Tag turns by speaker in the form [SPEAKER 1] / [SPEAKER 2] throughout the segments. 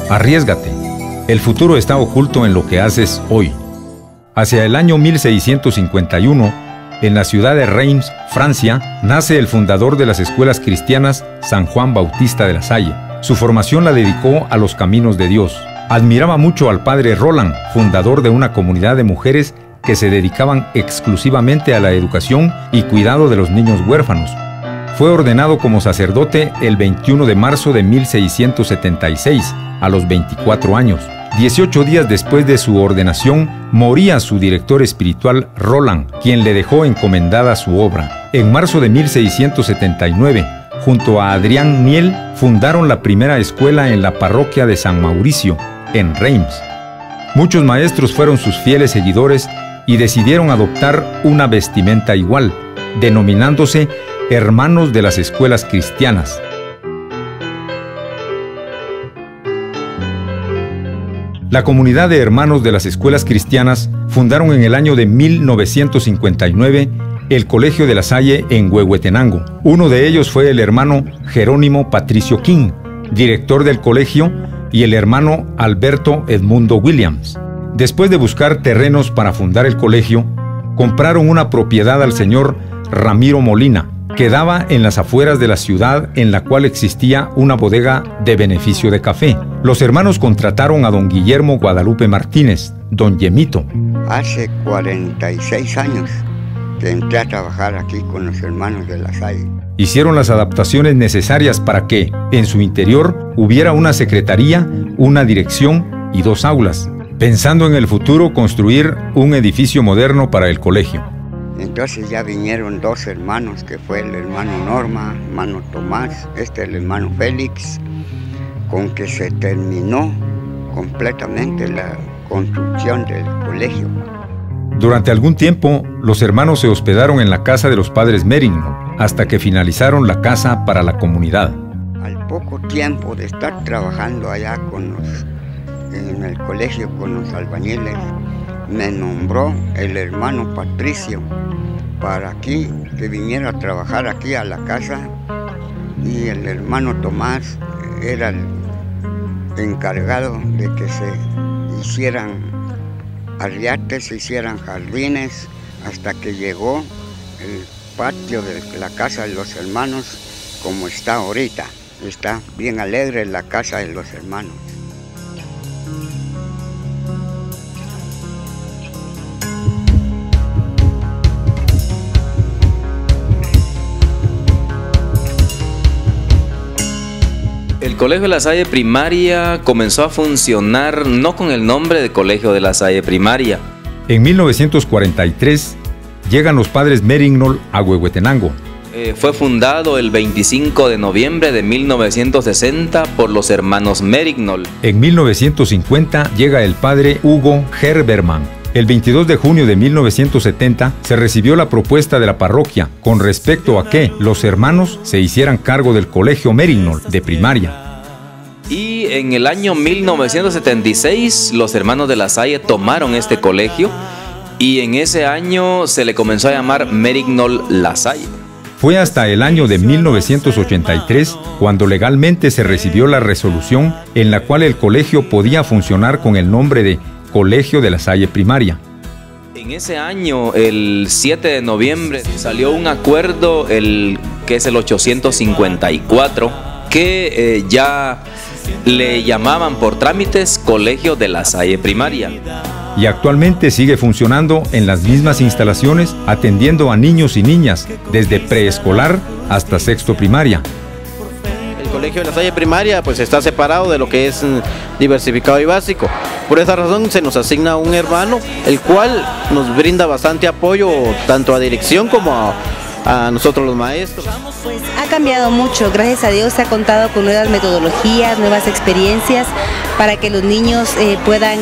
[SPEAKER 1] Arriésgate. El futuro está oculto en lo que haces hoy. Hacia el año 1651, en la ciudad de Reims, Francia, nace el fundador de las escuelas cristianas, San Juan Bautista de la Salle. Su formación la dedicó a los caminos de Dios. Admiraba mucho al padre Roland, fundador de una comunidad de mujeres que se dedicaban exclusivamente a la educación y cuidado de los niños huérfanos. Fue ordenado como sacerdote el 21 de marzo de 1676, a los 24 años. 18 días después de su ordenación, moría su director espiritual Roland, quien le dejó encomendada su obra. En marzo de 1679, junto a Adrián Niel, fundaron la primera escuela en la parroquia de San Mauricio, en Reims. Muchos maestros fueron sus fieles seguidores y decidieron adoptar una vestimenta igual, denominándose Hermanos de las Escuelas Cristianas. La comunidad de Hermanos de las Escuelas Cristianas fundaron en el año de 1959 el Colegio de la Salle en Huehuetenango. Uno de ellos fue el hermano Jerónimo Patricio King, director del colegio, y el hermano Alberto Edmundo Williams. Después de buscar terrenos para fundar el colegio, compraron una propiedad al señor Ramiro Molina, que daba en las afueras de la ciudad, en la cual existía una bodega de beneficio de café. Los hermanos contrataron a don Guillermo Guadalupe Martínez, don Yemito.
[SPEAKER 2] Hace 46 años que entré a trabajar aquí con los Hermanos de la Salle.
[SPEAKER 1] Hicieron las adaptaciones necesarias para que, en su interior, hubiera una secretaría, una dirección y 2 aulas, pensando en el futuro construir un edificio moderno para el colegio.
[SPEAKER 2] Entonces ya vinieron 2 hermanos, que fue el hermano Norma, hermano Tomás, el hermano Félix, con que se terminó completamente la construcción del colegio.
[SPEAKER 1] Durante algún tiempo, los hermanos se hospedaron en la casa de los padres Merignol, hasta que finalizaron la casa para la comunidad.
[SPEAKER 2] Al poco tiempo de estar trabajando allá en el colegio con los albañiles, me nombró el hermano Patricio para aquí, que viniera a trabajar aquí a la casa, y el hermano Tomás era el encargado de que se hicieran arriates, se hicieran jardines, hasta que llegó el patio de la casa de los hermanos como está ahorita. Está bien alegre la casa de los hermanos.
[SPEAKER 3] El Colegio de la Salle Primaria comenzó a funcionar no con el nombre de Colegio de la Salle Primaria.
[SPEAKER 1] En 1943 llegan los padres Merignol a Huehuetenango.
[SPEAKER 3] Fue fundado el 25 de noviembre de 1960 por los hermanos Merignol.
[SPEAKER 1] En 1950 llega el padre Hugo Herbermann. El 22 de junio de 1970 se recibió la propuesta de la parroquia con respecto a que los hermanos se hicieran cargo del Colegio Merignol de primaria.
[SPEAKER 3] Y en el año 1976 los hermanos de la Salle tomaron este colegio y en ese año se le comenzó a llamar Merignol La Salle.
[SPEAKER 1] Fue hasta el año de 1983 cuando legalmente se recibió la resolución en la cual el colegio podía funcionar con el nombre de Colegio de la Salle Primaria.
[SPEAKER 3] En ese año, el 7 de noviembre, salió un acuerdo, que es el 854, que ya le llamaban por trámites Colegio de la Salle Primaria.
[SPEAKER 1] Y actualmente sigue funcionando en las mismas instalaciones, atendiendo a niños y niñas, desde preescolar hasta sexto primaria.
[SPEAKER 4] El Colegio de la Salle Primaria pues está separado de lo que es diversificado y básico. Por esa razón se nos asigna un hermano, el cual nos brinda bastante apoyo tanto a dirección como a nosotros los maestros.
[SPEAKER 5] Pues ha cambiado mucho, gracias a Dios se ha contado con nuevas metodologías, nuevas experiencias para que los niños puedan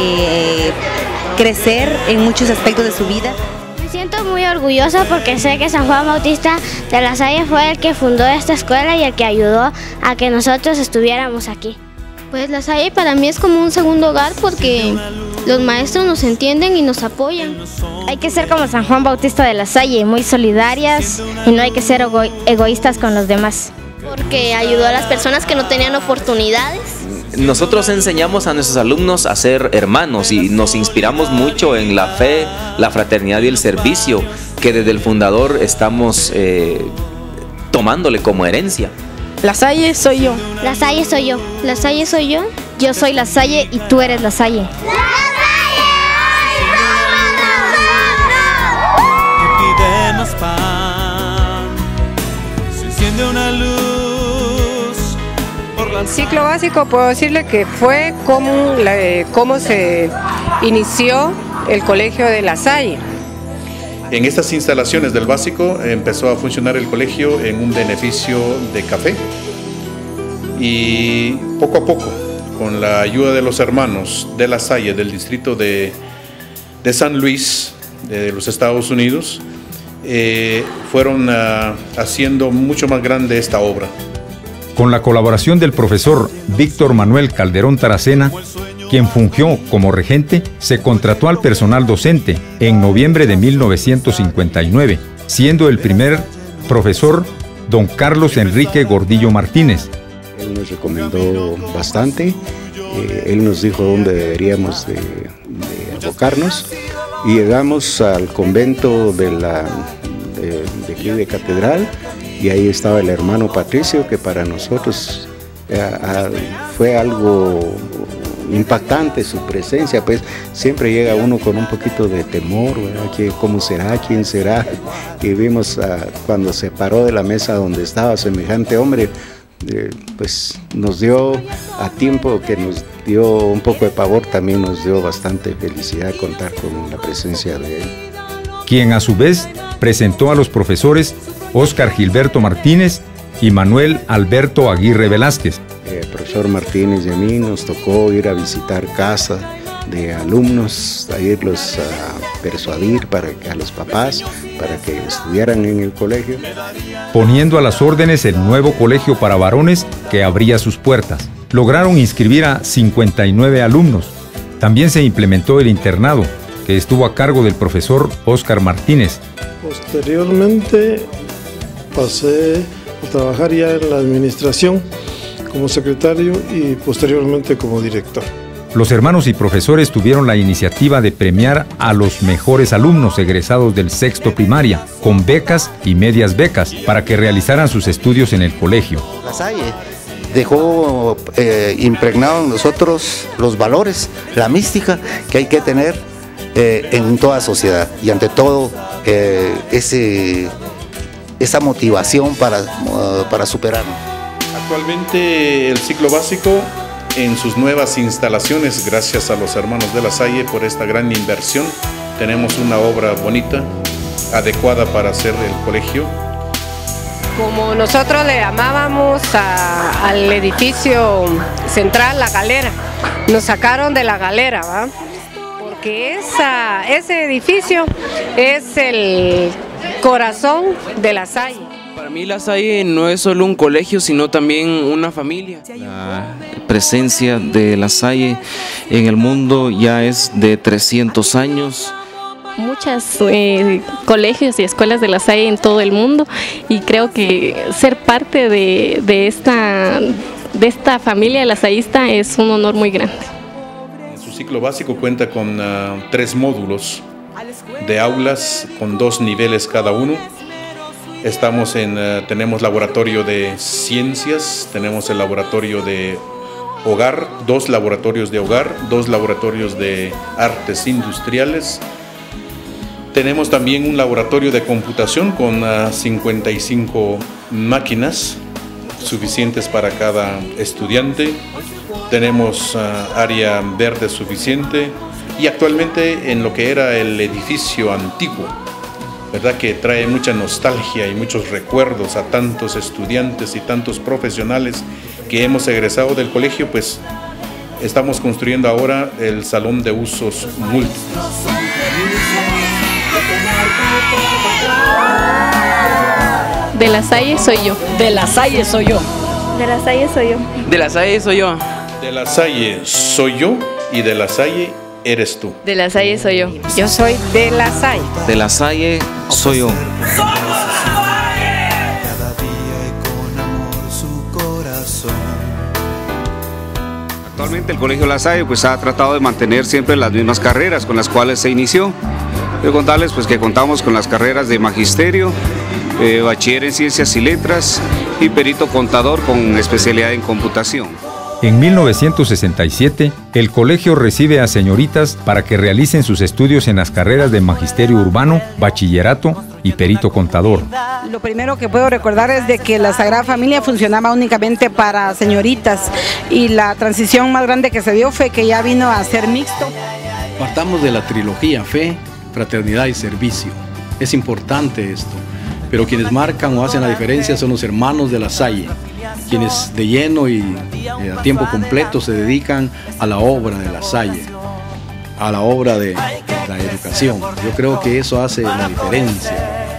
[SPEAKER 5] crecer en muchos aspectos de su vida.
[SPEAKER 6] Me siento muy orgullosa porque sé que San Juan Bautista de la Salle fue el que fundó esta escuela y el que ayudó a que nosotros estuviéramos aquí.
[SPEAKER 7] Pues la Salle para mí es como un segundo hogar porque los maestros nos entienden y nos apoyan.
[SPEAKER 8] Hay que ser como San Juan Bautista de la Salle, muy solidarias y no hay que ser egoístas con los demás.
[SPEAKER 7] Porque ayudó a las personas que no tenían oportunidades.
[SPEAKER 3] nosotros enseñamos a nuestros alumnos a ser hermanos y nos inspiramos mucho en la fe, la fraternidad y el servicio que desde el fundador estamos tomándole como herencia.
[SPEAKER 8] La Salle soy yo.
[SPEAKER 6] La Salle soy yo.
[SPEAKER 7] La Salle soy yo.
[SPEAKER 8] Yo soy La Salle y tú eres La Salle.
[SPEAKER 9] Pide más pan, se enciende una luz.
[SPEAKER 10] El ciclo básico puedo decirle que fue cómo se inició el colegio de La Salle.
[SPEAKER 11] En estas instalaciones del básico empezó a funcionar el colegio en un beneficio de café y poco a poco, con la ayuda de los hermanos de La Salle del distrito de San Luis, de los Estados Unidos, fueron haciendo mucho más grande esta obra.
[SPEAKER 1] Con la colaboración del profesor Víctor Manuel Calderón Taracena, quien fungió como regente, se contrató al personal docente en noviembre de 1959, siendo el primer profesor don Carlos Enrique Gordillo Martínez.
[SPEAKER 12] Él nos recomendó bastante, él nos dijo dónde deberíamos de abocarnos y llegamos al convento de aquí de Catedral y ahí estaba el hermano Patricio, que para nosotros fue algo impactante su presencia, pues siempre llega uno con un poquito de temor, ¿verdad? ¿Cómo será? ¿Quién será? Y vimos cuando se paró de la mesa donde estaba semejante hombre, pues nos dio a tiempo que nos dio un poco de pavor, también nos dio bastante felicidad contar con la presencia de él.
[SPEAKER 1] Quien a su vez presentó a los profesores Óscar Gilberto Martínez y Manuel Alberto Aguirre Velázquez.
[SPEAKER 12] El profesor Martínez y a mí nos tocó ir a visitar casas de alumnos, a irlos a persuadir a los papás para que estudiaran en el colegio.
[SPEAKER 1] Poniendo a las órdenes el nuevo colegio para varones que abría sus puertas. Lograron inscribir a 59 alumnos. También se implementó el internado, que estuvo a cargo del profesor Óscar Martínez.
[SPEAKER 13] Posteriormente pasé a trabajar ya en la administración como secretario y posteriormente como director.
[SPEAKER 1] Los hermanos y profesores tuvieron la iniciativa de premiar a los mejores alumnos egresados del sexto primaria, con becas y medias becas, para que realizaran sus estudios en el colegio.
[SPEAKER 14] La Salle dejó impregnado en nosotros los valores, la mística que hay que tener en toda sociedad y ante todo esa motivación para superarnos.
[SPEAKER 11] Actualmente el ciclo básico en sus nuevas instalaciones, gracias a los hermanos de La Salle por esta gran inversión, tenemos una obra bonita, adecuada para hacer el colegio.
[SPEAKER 10] Como nosotros le llamábamos al edificio central La Galera, nos sacaron de La Galera, ¿va? Porque ese edificio es el corazón de La Salle.
[SPEAKER 15] Para mí La Salle no es solo un colegio, sino también una familia. La presencia de La Salle en el mundo ya es de 300 años.
[SPEAKER 16] Muchos colegios y escuelas de La Salle en todo el mundo y creo que ser parte de esta familia lasallista es un honor muy grande.
[SPEAKER 11] Su ciclo básico cuenta con 3 módulos de aulas con 2 niveles cada uno. Tenemos laboratorio de ciencias, tenemos el laboratorio de hogar, 2 laboratorios de hogar, 2 laboratorios de artes industriales. Tenemos también un laboratorio de computación con 55 máquinas suficientes para cada estudiante. Tenemos área verde suficiente y actualmente en lo que era el edificio antiguo, ¿verdad? Que trae mucha nostalgia y muchos recuerdos a tantos estudiantes y tantos profesionales que hemos egresado del colegio, pues estamos construyendo ahora el salón de usos múltiples.
[SPEAKER 16] De La Salle soy yo.
[SPEAKER 17] De La Salle soy yo.
[SPEAKER 8] De La Salle soy yo.
[SPEAKER 15] De La Salle soy yo.
[SPEAKER 11] De La Salle soy yo y de La Salle eres tú.
[SPEAKER 16] De La Salle soy yo.
[SPEAKER 10] Yo soy de La Salle.
[SPEAKER 3] De La Salle soy yo.
[SPEAKER 17] Efectivamente, el Colegio La Salle pues ha tratado de mantener siempre las mismas carreras con las cuales se inició. Quiero contarles pues que contamos con las carreras de magisterio, bachiller en ciencias y letras y perito contador con especialidad en computación.
[SPEAKER 1] En 1967, el colegio recibe a señoritas para que realicen sus estudios en las carreras de magisterio urbano, bachillerato y perito contador.
[SPEAKER 18] Lo primero que puedo recordar es de que la Sagrada Familia funcionaba únicamente para señoritas y la transición más grande que se dio fue que ya vino a ser mixto.
[SPEAKER 19] Partamos de la trilogía fe, fraternidad y servicio. Es importante esto, pero quienes marcan o hacen la diferencia son los hermanos de La Salle, quienes de lleno y a tiempo completo se dedican a la obra de La Salle, a la obra de la educación. Yo creo que eso hace la diferencia.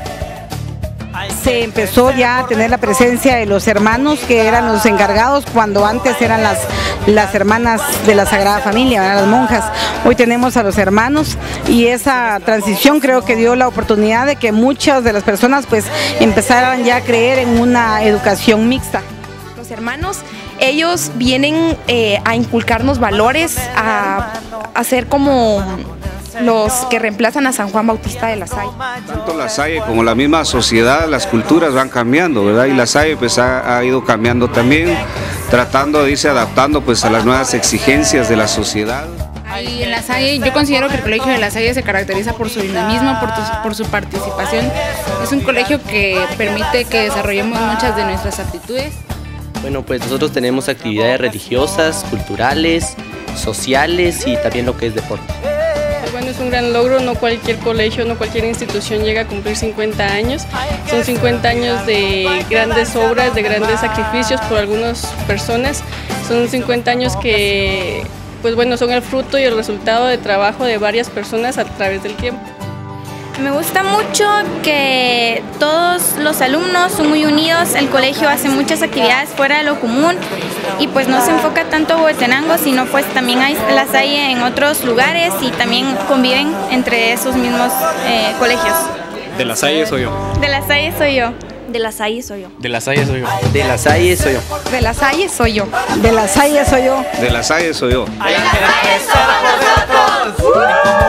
[SPEAKER 18] Se empezó ya a tener la presencia de los hermanos que eran los encargados cuando antes eran las hermanas de la Sagrada Familia, ¿verdad? Las monjas. Hoy tenemos a los hermanos y esa transición creo que dio la oportunidad de que muchas de las personas pues empezaran ya a creer en una educación mixta.
[SPEAKER 20] Los hermanos, ellos vienen a inculcarnos valores, a ser como los que reemplazan a San Juan Bautista de La Salle.
[SPEAKER 17] Tanto La Salle como la misma sociedad, las culturas van cambiando, ¿verdad? Y La Salle pues ha ido cambiando también, tratando de irse adaptando pues a las nuevas exigencias de la sociedad.
[SPEAKER 21] Y en La Salle, yo considero que el colegio de La Salle se caracteriza por su dinamismo, por su participación. Es un colegio que permite que desarrollemos muchas de nuestras aptitudes.
[SPEAKER 22] Bueno, pues nosotros tenemos actividades religiosas, culturales, sociales y también lo que es deporte.
[SPEAKER 16] Bueno, es un gran logro, no cualquier colegio, no cualquier institución llega a cumplir 50 años. Son 50 años de grandes obras, de grandes sacrificios por algunas personas. Son 50 años que, pues bueno, son el fruto y el resultado de trabajo de varias personas a través del tiempo.
[SPEAKER 23] Me gusta mucho que todos los alumnos son muy unidos, el colegio hace muchas actividades fuera de lo común y pues no se enfoca tanto a Huehuetenango, sino pues también hay La Salle en otros lugares y también conviven entre esos mismos colegios.
[SPEAKER 24] De La Salle soy yo.
[SPEAKER 23] De La Salle soy yo. De La Salle soy yo.
[SPEAKER 24] De La Salle soy yo.
[SPEAKER 22] De La Salle soy yo.
[SPEAKER 23] De La Salle soy yo.
[SPEAKER 18] De La Salle soy yo.
[SPEAKER 17] De La Salle soy yo.
[SPEAKER 9] De La Salle somos nosotros.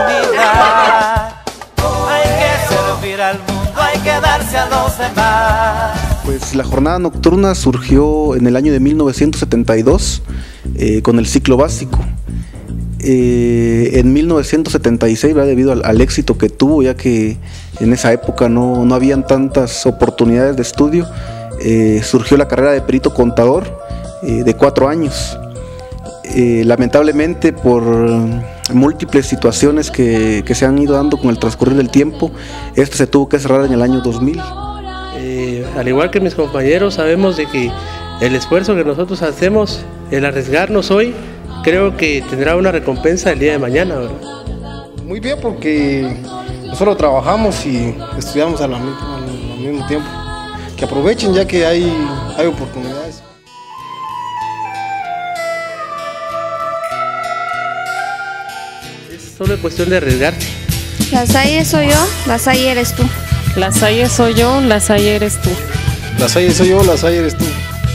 [SPEAKER 9] Al mundo hay que darse a los demás.
[SPEAKER 25] Pues la jornada nocturna surgió en el año de 1972 con el ciclo básico. En 1976, ¿verdad? Debido al éxito que tuvo, ya que en esa época no habían tantas oportunidades de estudio, surgió la carrera de perito contador de 4 años. Lamentablemente por múltiples situaciones que se han ido dando con el transcurrir del tiempo, este se tuvo que cerrar en el año 2000.
[SPEAKER 26] Al igual que mis compañeros, sabemos de que el esfuerzo que nosotros hacemos, el arriesgarnos hoy, creo que tendrá una recompensa el día de mañana, ¿verdad?
[SPEAKER 13] Muy bien, porque nosotros trabajamos y estudiamos al mismo tiempo. Que aprovechen ya que hay oportunidades.
[SPEAKER 26] Solo es cuestión de arriesgarse.
[SPEAKER 23] La Salle soy yo, La Salle eres tú.
[SPEAKER 16] La Salle soy yo, La Salle eres tú.
[SPEAKER 13] La Salle soy yo, La Salle eres tú.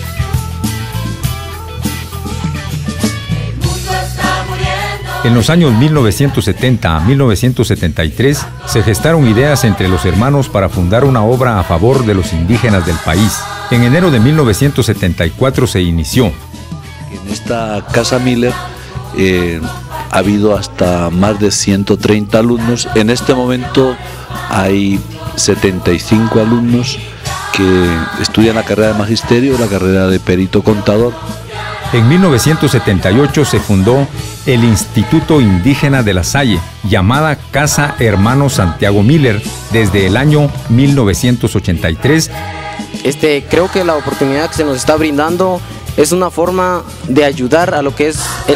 [SPEAKER 1] En los años 1970 a 1973 se gestaron ideas entre los hermanos para fundar una obra a favor de los indígenas del país. En enero de 1974 se inició.
[SPEAKER 27] En esta Casa Miller ha habido hasta más de 130 alumnos. En este momento hay 75 alumnos que estudian la carrera de magisterio, la carrera de perito contador.
[SPEAKER 1] En 1978 se fundó el Instituto Indígena de La Salle, llamada Casa Hermano Santiago Miller, desde el año 1983.
[SPEAKER 4] Creo que la oportunidad que se nos está brindando es una forma de ayudar a lo que es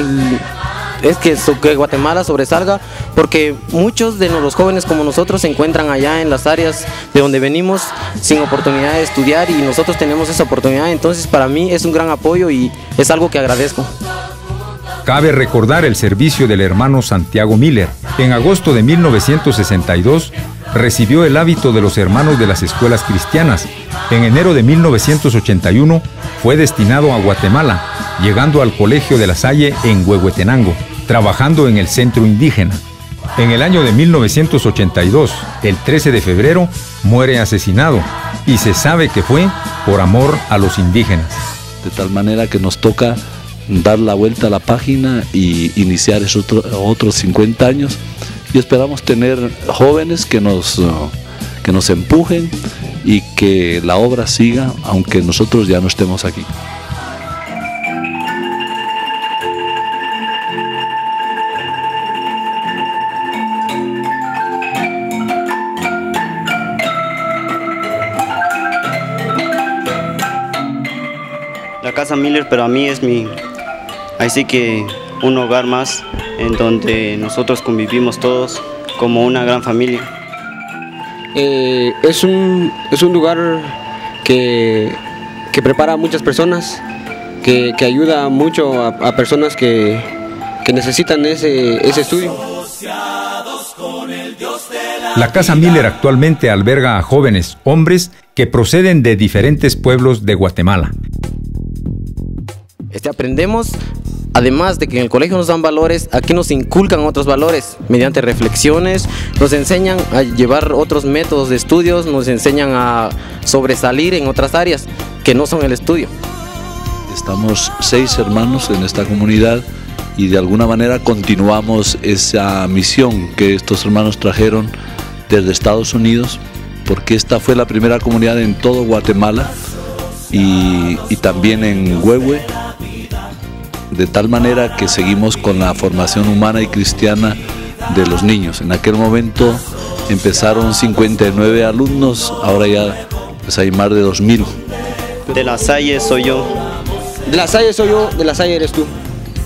[SPEAKER 4] que Guatemala sobresalga, porque muchos de los jóvenes como nosotros se encuentran allá en las áreas de donde venimos sin oportunidad de estudiar y nosotros tenemos esa oportunidad. Entonces para mí es un gran apoyo y es algo que agradezco.
[SPEAKER 1] Cabe recordar el servicio del hermano Santiago Miller. En agosto de 1962 recibió el hábito de los hermanos de las escuelas cristianas. En enero de 1981 fue destinado a Guatemala llegando al Colegio de la Salle en Huehuetenango, trabajando en el centro indígena. En el año de 1982, el 13 de febrero, muere asesinado y se sabe que fue por amor a los indígenas.
[SPEAKER 27] De tal manera que nos toca dar la vuelta a la página y iniciar esos otros 50 años y esperamos tener jóvenes que nos empujen y que la obra siga aunque nosotros ya no estemos aquí.
[SPEAKER 2] La Casa Miller para mí es así que un hogar más en donde nosotros convivimos todos como una gran familia.
[SPEAKER 5] Es un lugar que prepara a muchas personas, que ayuda mucho a personas que necesitan ese estudio.
[SPEAKER 1] La Casa Miller actualmente alberga a jóvenes hombres que proceden de diferentes pueblos de Guatemala.
[SPEAKER 6] Aprendemos, además de que en el colegio nos dan valores, aquí nos inculcan otros valores mediante reflexiones, nos enseñan a llevar otros métodos de estudios, nos enseñan a sobresalir en otras áreas que no son el estudio.
[SPEAKER 27] Estamos 6 hermanos en esta comunidad y de alguna manera continuamos esa misión que estos hermanos trajeron desde Estados Unidos, porque esta fue la primera comunidad en todo Guatemala y también en Huehue, de tal manera que seguimos con la formación humana y cristiana de los niños. En aquel momento empezaron 59 alumnos, ahora ya pues hay más de 2000.
[SPEAKER 2] De la Salle soy yo.
[SPEAKER 5] De la Salle soy yo, de la Salle eres tú.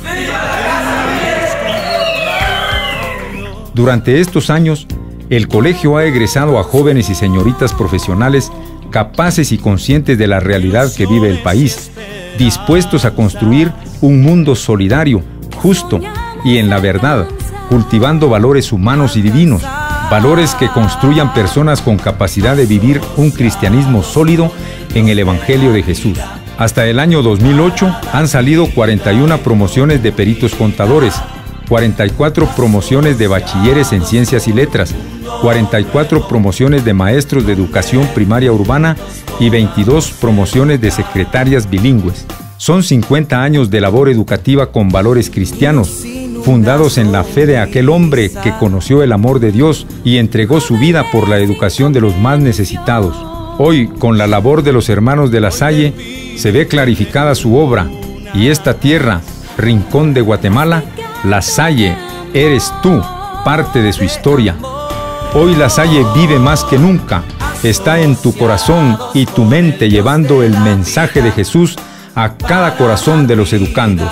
[SPEAKER 1] Durante estos años, el colegio ha egresado a jóvenes y señoritas profesionales capaces y conscientes de la realidad que vive el país, dispuestos a construir un mundo solidario, justo y en la verdad, cultivando valores humanos y divinos, valores que construyan personas con capacidad de vivir un cristianismo sólido en el Evangelio de Jesús. Hasta el año 2008 han salido 41 promociones de peritos contadores, 44 promociones de bachilleres en ciencias y letras, 44 promociones de maestros de educación primaria urbana y 22 promociones de secretarias bilingües. Son 50 años de labor educativa con valores cristianos, fundados en la fe de aquel hombre que conoció el amor de Dios y entregó su vida por la educación de los más necesitados. Hoy, con la labor de los hermanos de la Salle, se ve clarificada su obra y esta tierra, rincón de Guatemala, la Salle, eres tú, parte de su historia. Hoy la Salle vive más que nunca, está en tu corazón y tu mente llevando el mensaje de Jesús a cada corazón de los educandos.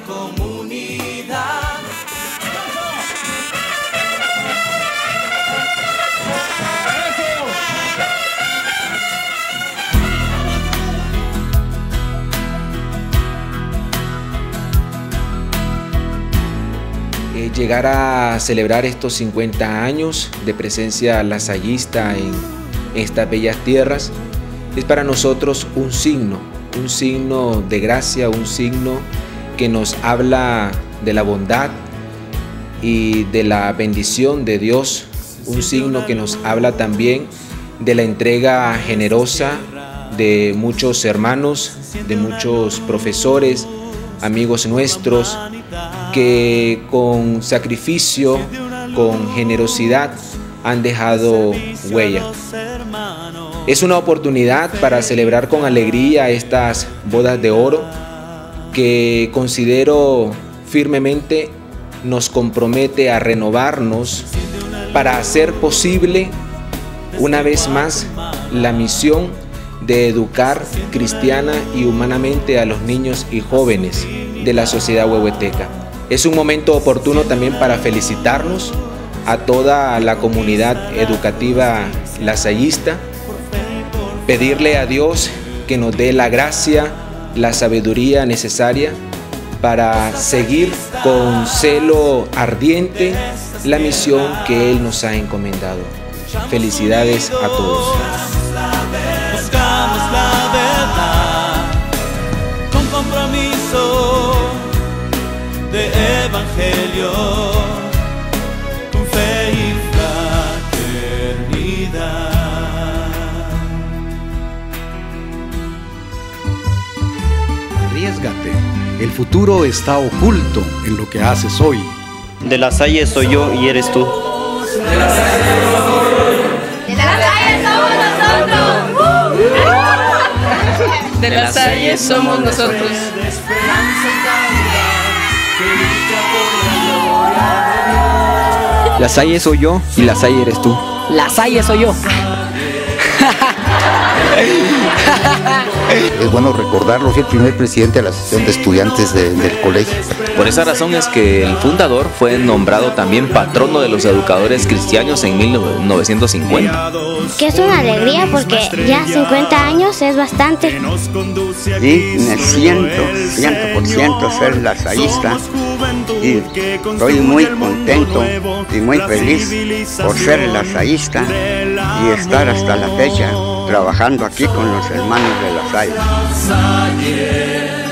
[SPEAKER 3] Llegar a celebrar estos 50 años de presencia lasallista en estas bellas tierras es para nosotros un signo de gracia, un signo que nos habla de la bondad y de la bendición de Dios, un signo que nos habla también de la entrega generosa de muchos hermanos, de muchos profesores, amigos nuestros, que con sacrificio, con generosidad han dejado huella. Es una oportunidad para celebrar con alegría estas bodas de oro que considero firmemente nos compromete a renovarnos para hacer posible una vez más la misión de educar cristiana y humanamente a los niños y jóvenes de la sociedad huehueteca. Es un momento oportuno también para felicitarnos a toda la comunidad educativa lasallista, pedirle a Dios que nos dé la gracia, la sabiduría necesaria para seguir con celo ardiente la misión que Él nos ha encomendado. Felicidades a todos.
[SPEAKER 9] Buscamos la verdad con compromiso.
[SPEAKER 19] Arriésgate. El futuro está oculto en lo que haces hoy.
[SPEAKER 2] De La Salle soy yo y eres tú.
[SPEAKER 9] De La Salle somos nosotros.
[SPEAKER 21] De La Salle somos nosotros.
[SPEAKER 5] La Salle soy yo y La Salle eres tú.
[SPEAKER 7] La Salle soy yo.
[SPEAKER 8] Es bueno recordarlo, fui el primer presidente de la Asociación de Estudiantes del colegio.
[SPEAKER 3] Por esa razón es que el fundador fue nombrado también patrono de los educadores cristianos en 1950.
[SPEAKER 11] Que es una alegría porque ya 50 años es bastante.
[SPEAKER 12] Y me siento 100% ser lasaísta y estoy muy contento y muy feliz por ser lasaísta y estar hasta la fecha trabajando aquí con los hermanos de La Salle.